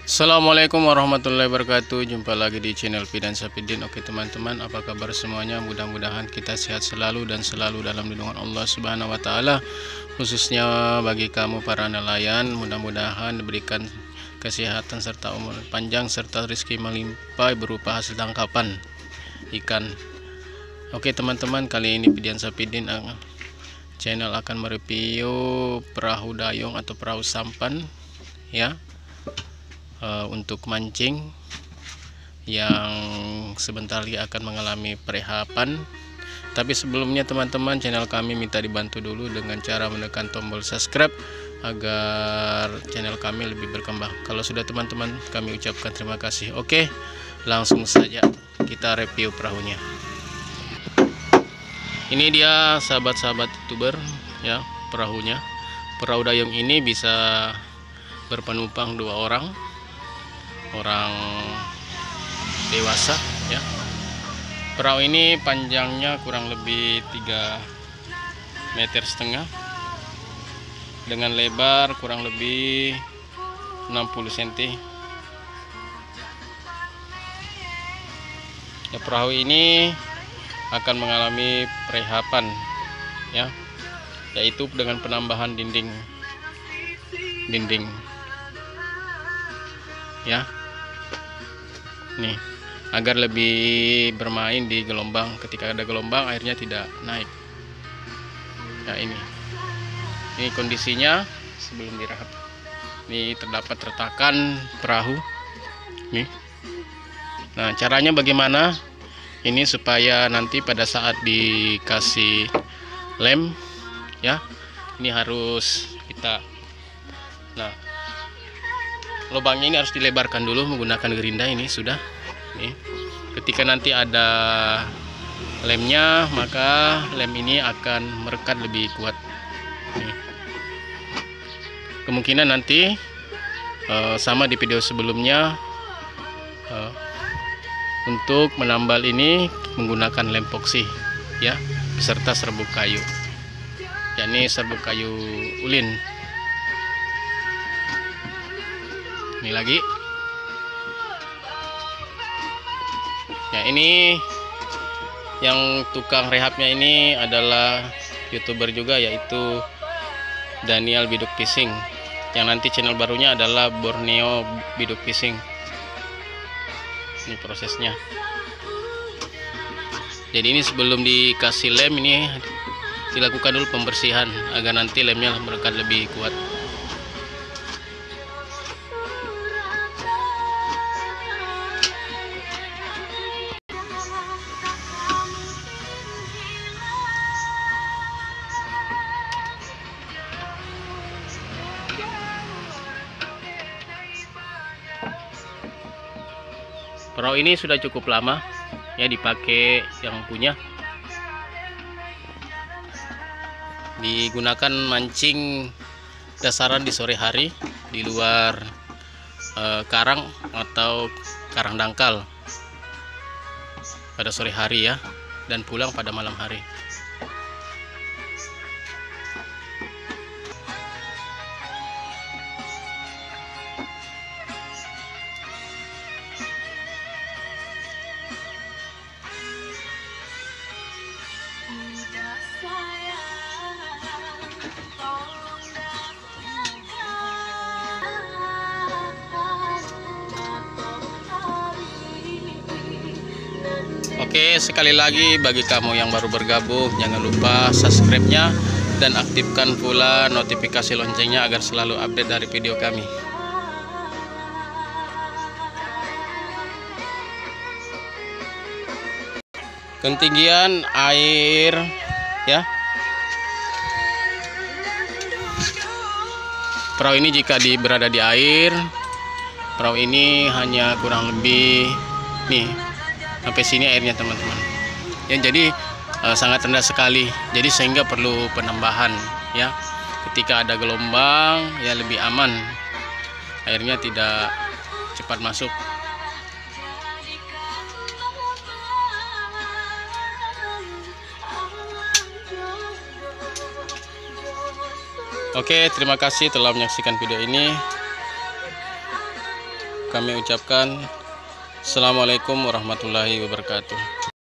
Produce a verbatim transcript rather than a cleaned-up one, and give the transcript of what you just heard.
Assalamualaikum warahmatullahi wabarakatuh. Jumpa lagi di channel Fidan Sapidin. Oke teman-teman, apa kabar semuanya? Mudah-mudahan kita sehat selalu dan selalu dalam lindungan Allah Subhanahu wa taala. Khususnya bagi kamu para nelayan, mudah-mudahan diberikan kesehatan serta umur panjang serta rezeki melimpah berupa hasil tangkapan ikan. Oke teman-teman, kali ini Fidan Sapidin channel akan mereview perahu dayung atau perahu sampan ya. Uh, untuk mancing yang sebentar lagi akan mengalami perehapan. Tapi sebelumnya teman-teman, channel kami minta dibantu dulu dengan cara menekan tombol subscribe agar channel kami lebih berkembang. Kalau sudah teman-teman, kami ucapkan terima kasih. Oke, langsung saja kita review perahunya. Ini dia sahabat-sahabat youtuber ya, perahunya. Perahu dayung ini bisa berpenumpang dua orang orang dewasa ya. Perahu ini panjangnya kurang lebih tiga meter setengah dengan lebar kurang lebih enam puluh sentimeter ya. Perahu ini akan mengalami perehapan ya, yaitu dengan penambahan dinding dinding ya, nih agar lebih bermain di gelombang. Ketika ada gelombang, airnya tidak naik ya. Ini ini kondisinya sebelum direhab. Ini terdapat retakan perahu nih. Nah, caranya bagaimana ini supaya nanti pada saat dikasih lem ya, ini harus kita, nah lubangnya ini harus dilebarkan dulu menggunakan gerinda. Ini sudah nih. Ketika nanti ada lemnya, maka lem ini akan merekat lebih kuat nih. Kemungkinan nanti uh, sama di video sebelumnya, uh, untuk menambal ini menggunakan lem epoksi ya, beserta serbuk kayu, yakni serbuk kayu ulin. Ini lagi ya, ini yang tukang rehabnya ini adalah youtuber juga, yaitu Daniel Biduk Fishing, yang nanti channel barunya adalah Borneo Biduk Fishing. Ini prosesnya. Jadi ini sebelum dikasih lem ini dilakukan dulu pembersihan agar nanti lemnya merekat lebih kuat. Perahu ini sudah cukup lama ya dipakai, yang punya digunakan mancing dasaran di sore hari di luar eh, karang atau karang dangkal pada sore hari ya, dan pulang pada malam hari. Oke, sekali lagi bagi kamu yang baru bergabung, jangan lupa subscribe-nya dan aktifkan pula notifikasi loncengnya agar selalu update dari video kami. Ketinggian air ya. Perahu ini jika di berada di air, perahu ini hanya kurang lebih nih sampai sini airnya teman-teman ya. Jadi uh, sangat rendah sekali, jadi sehingga perlu penambahan ya. Ketika ada gelombang ya lebih aman, airnya tidak cepat masuk. Oke, terima kasih telah menyaksikan video ini. kami ucapkan Assalamualaikum warahmatullahi wabarakatuh.